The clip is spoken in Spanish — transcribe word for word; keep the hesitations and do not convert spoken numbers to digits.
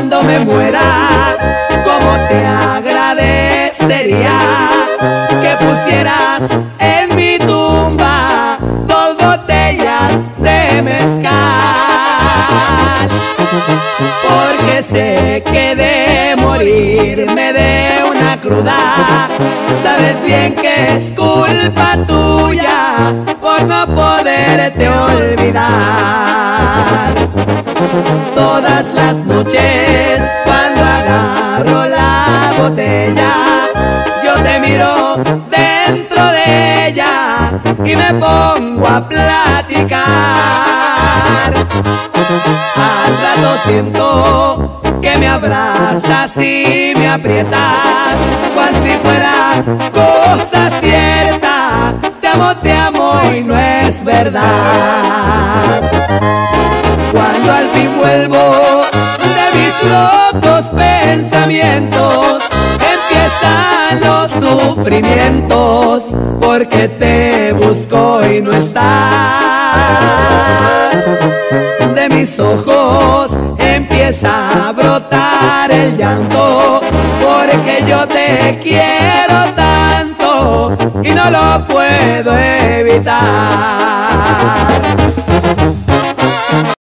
cuando me muera, cómo te agradecería que pusieras en mi tumba dos botellas de mezcal, porque sé que de morirme de una cruda, sabes bien que es culpa tuya por no poderte olvidar. Todas las noches cuando agarro la botella, yo te miro dentro de ella y me pongo a platicar. Al rato siento que me abrazas y me aprietas, cual si fuera cosa cierta. Te amo, te amo y no es verdad. Cuando al fin vuelvo de mis locos pensamientos, empiezan los sufrimientos, porque te busco y no estás. De mis ojos empieza a brotar el llanto, porque yo te quiero tanto y no lo puedo evitar.